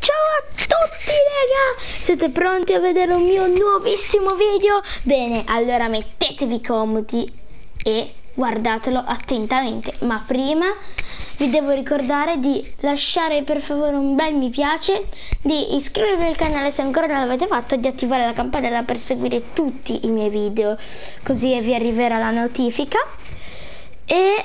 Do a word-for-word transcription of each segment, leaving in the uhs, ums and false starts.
Ciao a tutti raga! Siete pronti a vedere un mio nuovissimo video? Bene, allora mettetevi comodi e guardatelo attentamente. Ma prima vi devo ricordare di lasciare per favore un bel mi piace, di iscrivervi al canale se ancora non l'avete fatto e di attivare la campanella per seguire tutti i miei video, così vi arriverà la notifica. E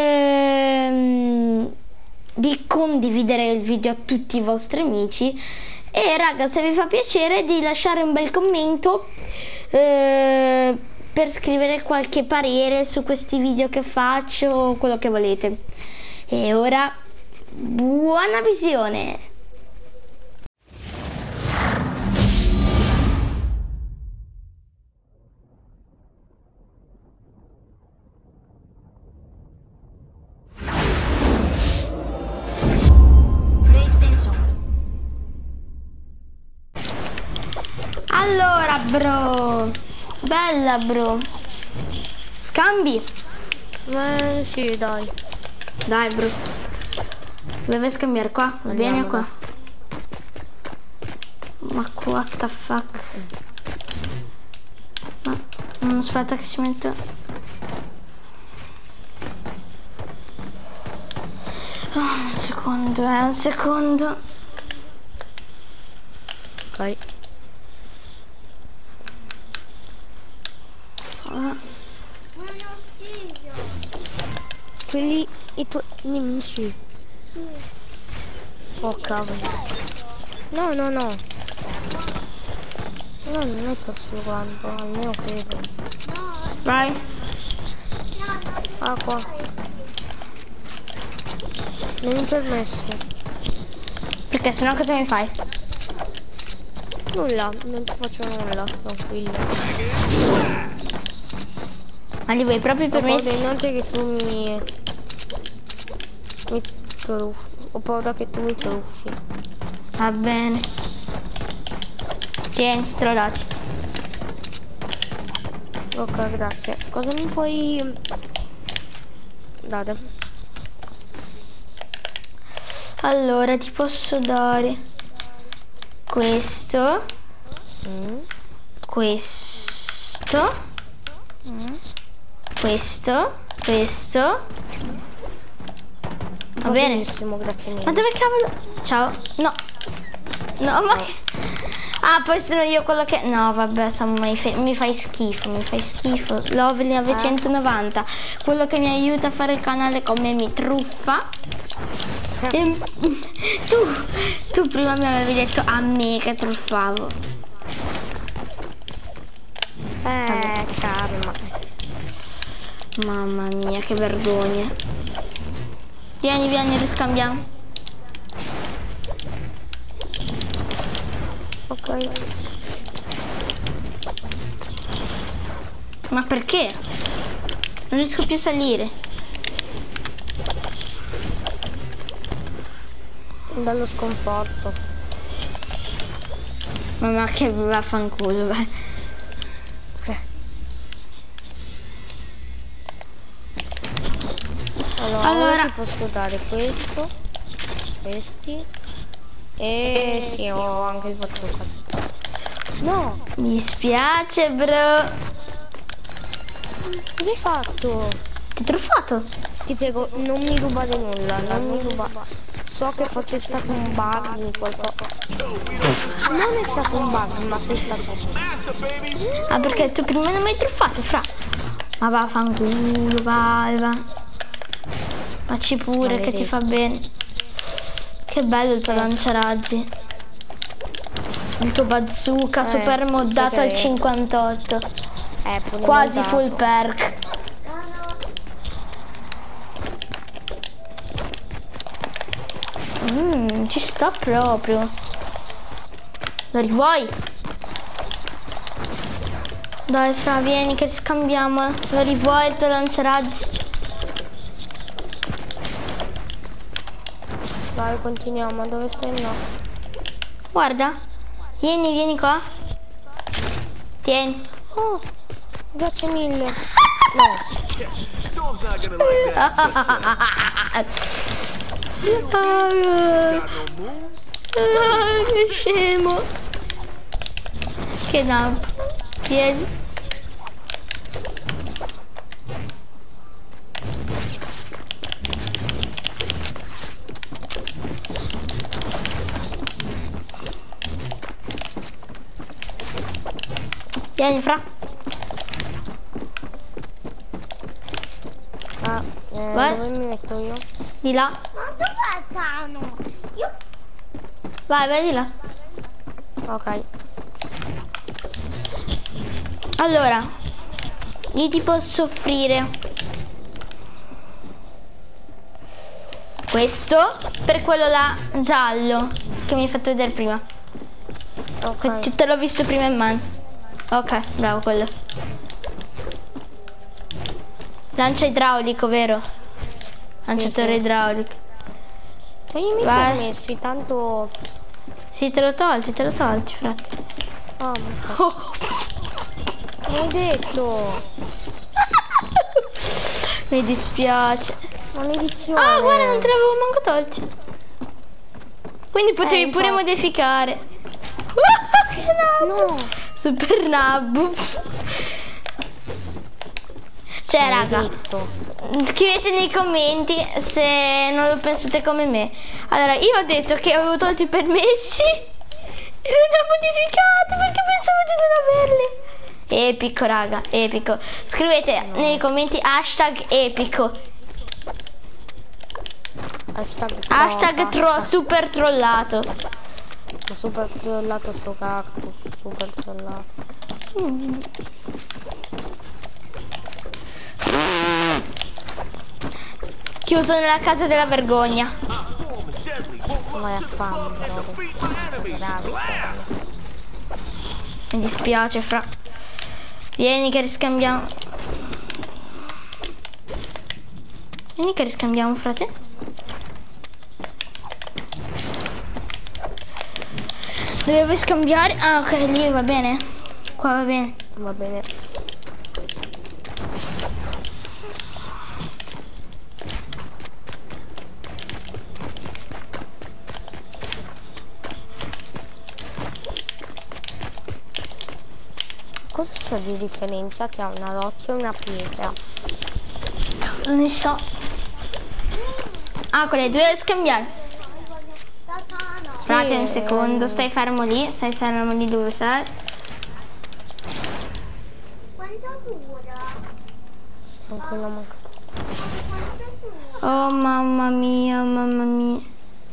ehm, di condividere il video a tutti i vostri amici e raga, se vi fa piacere, di lasciare un bel commento eh, per scrivere qualche parere su questi video che faccio o quello che volete. E ora buona visione. Allora bro, bella bro, scambi? Eh sì, dai. Dai bro, dove scambiare qua? Va bene qua. Ma what the fuck? Ma non aspetta che ci metto. Oh, un secondo, eh, un secondo. Ok. Quelli i tuoi nemici. Sì. Oh cavolo. No, no, no. No, non è questo quanto, almeno credo. Vai. Ah, qua. Non mi permesso. Perché sennò cosa mi fai? Nulla, non ci faccio nulla, tranquillo. Ma li vuoi proprio per me? Ho paura inoltre che tu mi... mi truffi. Ho paura che tu mi truffi. Va bene. Tieni, strodati. Ok, grazie. Cosa mi puoi dare? Allora, ti posso dare questo, Mm. questo, Mm. questo, questo. Va Va bene. benissimo, grazie mille. Ma dove cavolo? Ciao. No. No, ma che... Ah, poi sono io quello che... No, vabbè, insomma, mi, fa... mi fai schifo, mi fai schifo. Love novecentonovanta. Quello che mi aiuta a fare il canale come mi truffa. E... Tu, tu prima mi avevi detto a me che truffavo. Eh, karma. Mamma mia, che vergogna. Vieni, vieni, riscambiamo. Ok. Ma perché? Non riesco più a salire. Bello sconforto. Mamma che vaffanculo, vai. Allora, Allora- ti posso dare questo, questi e sì, ho anche il faccioccato. No, Mi spiace, bro. cosa hai fatto? Ti ho truffato? Ti prego, non mi rubare nulla, non mi rubare. So che fosse stato un bug in qualcosa. Non è stato un bug, ma sei stato tu. Ah, perché tu prima non mi hai truffato, fra. Ma vaffanculo, vai, va. Facci pure che ti fa bene. Che bello il tuo lanciaraggi. Il tuo bazooka Eh, super moddato sì che al è. cinquantotto. Eh, pure Quasi moddato. full perk. Mmm, ci sta proprio. Lo rivuoi? Dai fra, vieni che scambiamo. Lo rivuoi il tuo lanciaraggi? Vai, continuiamo. Dove stai? No. Guarda. Vieni, vieni qua. Tieni. Oh, grazie mille. No. Storm's not gonna like that. Ah, Got no moves? Ah, che scemo. Che no. Vieni. Vieni fra. Ah, eh, Vai. dove mi metto io? Di là. Ma dov'è Tano? Io... Vai, vai di là. Ok. Allora, io ti posso offrire questo per quello là giallo che mi hai fatto vedere prima. Ok. Che te l'ho visto prima in mano. Ok, bravo quello. Lancia idraulico, vero? Lanciatore sì. idraulico. Toglimi i Vai. permessi, tanto... Sì, te lo tolti, te lo tolti, frate. Ah, ok. Oh. Mi hai detto! Mi dispiace. Maledizione! Ah, guarda, non te l'avevo manco tolti. Quindi potevi Eh, pure infatti. modificare. Che nabbo. No! Super nabbo. Cioè, raga, Maledetto. scrivete nei commenti se non lo pensate come me. Allora, io ho detto che avevo tolto i permessi e non ho modificato perché pensavo di non averli. Epico, raga, epico. Scrivete No. nei commenti hashtag epico. Hashtag Hashtag cosa? tro- Hashtag- super trollato. Ma super trollato sto cactus, super trollato. Mm. Chiuso nella casa della vergogna. Form is deadly. Won't Vai a look to the fame, club and bravo. defeat my enemies. Mi dispiace, fra. Vieni che riscambiamo. Vieni che riscambiamo, frate. Dove vuoi scambiare? Ah, ok, lì va bene. Qua va bene. Va bene. Cosa c'è di differenza tra una roccia e una pietra? Non ne so. Ah, quelle due da scambiare. Da Tano. Frate, un ehm, secondo. Stai fermo lì. Stai fermo lì dove sei. Quanto dura? Con quello manca. Quanto dura? Oh, mamma mia, mamma mia.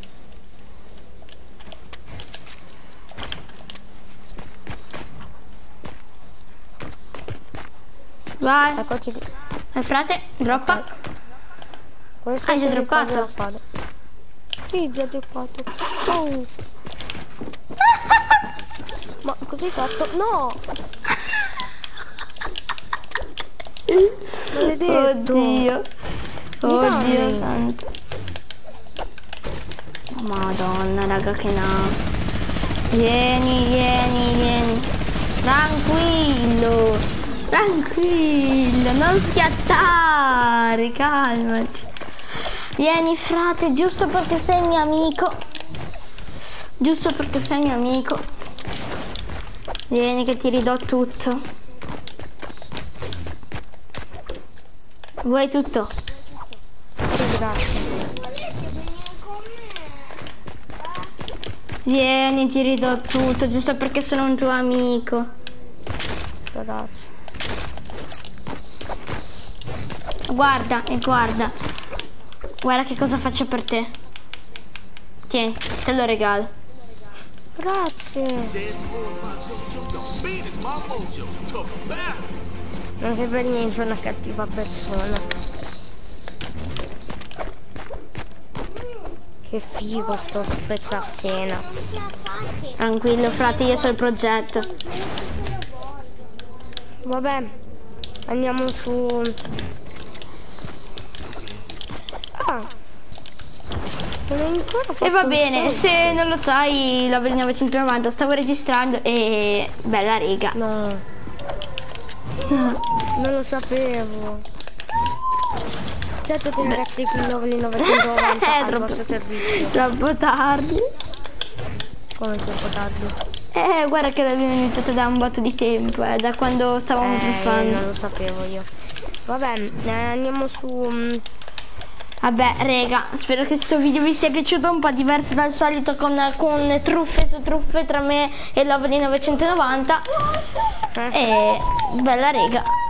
Vai. Eccoci qui. Vai, frate, droppa. Questo Hai già sono le cose droppato? da fare. Sì, già droppato. Oh. Ma cosa hai fatto? No! Maledetto! Oddio. Mi Oddio dammi. santo. Madonna, raga, che no. Vieni, vieni, vieni. Tranquillo. Tranquillo, non schiattare, calmati. Vieni, frate, giusto perché sei mio amico. Giusto perché sei mio amico. Vieni che ti ridò tutto. Vuoi tutto? Sì, grazie. Volete venire con me? Vieni, ti ridò tutto, giusto perché sono un tuo amico. Grazie. Guarda e guarda. Guarda che cosa faccio per te. Tieni, te lo regalo. Grazie. Dance floor is my dojo. The beat is my mojo. To battle. Non sei per niente una cattiva persona. Che figo sto spezzaschena. Non ce la fate. Tranquillo, frate, io so il progetto. Vabbè, andiamo su. Ah, non hai ancora fatto E va il bene, solito. se non lo sai, l'Avril novecentonovanta stavo registrando e bella riga. No, non lo sapevo. Certo ti ringrazio qui Noveli novecentonovanta È al troppo- vostro servizio. Troppo tardi. Come troppo tardi? Eh, guarda che l'abbiamo iniziato da un botto di tempo, eh, da quando stavamo Eh, truffando. non lo sapevo io. Vabbè, eh, andiamo su... um, Vabbè, rega, spero che questo video vi sia piaciuto, un po' diverso dal solito con, con truffe su truffe tra me e Love di novecentonovanta. eh. E bella rega.